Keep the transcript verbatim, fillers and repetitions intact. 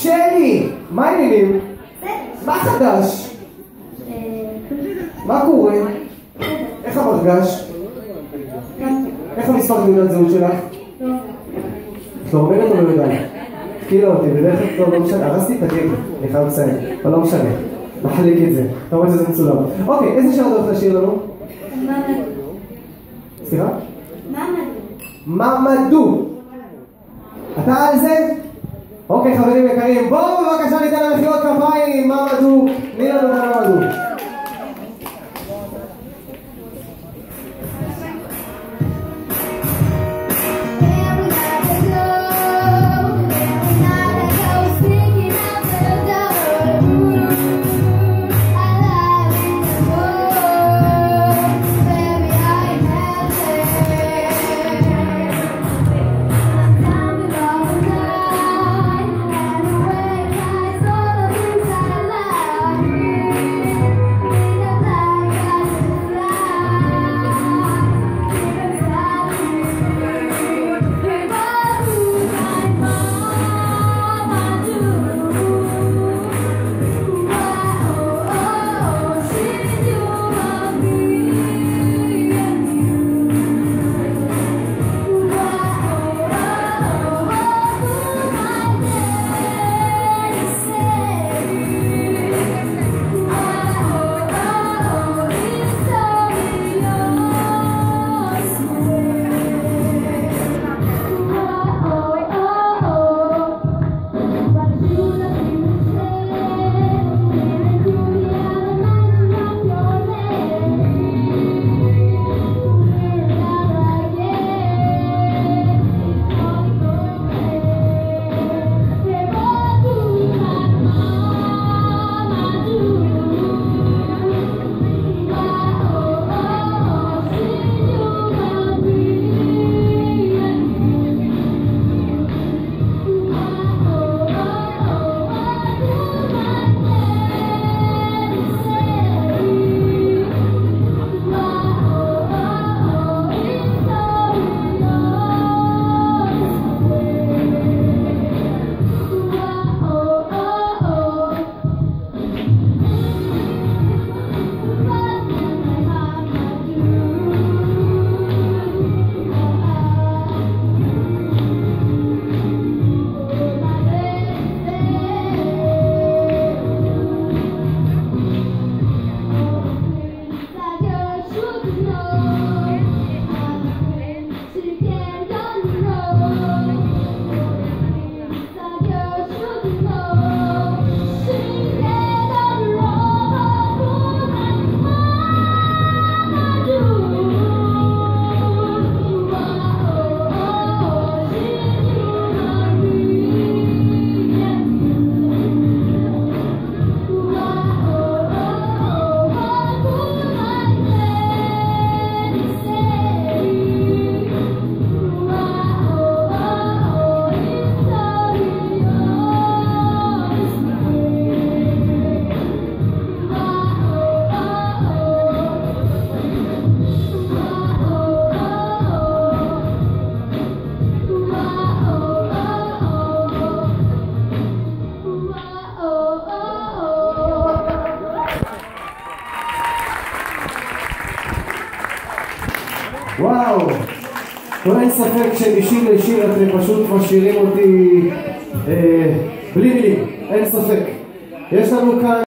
שלי, מה העניינים? מה חדש? מה קורה? איך המרגש? איך המספר תעודת זהות שלך? את לא אומרת או לא יודעת? תקילה אותי, בדרך כלל לא משנה, הרסתי את הגג, אני חייב לציין, אבל לא משנה, נחליק את זה, אתה רואה שזה מצולם. אוקיי, איזה שעה אתה הולך לשיר לנו? ממדו. סליחה? ממדו. ממדו. אתה על זה? אוקיי חברים יקרים, בואו בבקשה ניתן למחיאות כפיים, ממדו, תני לנו ממדו. וואו, לא אין ספק שמשיר לשיר אתם פשוט משאירים אותי אה, בלי מילים, אין ספק. יש לנו כאן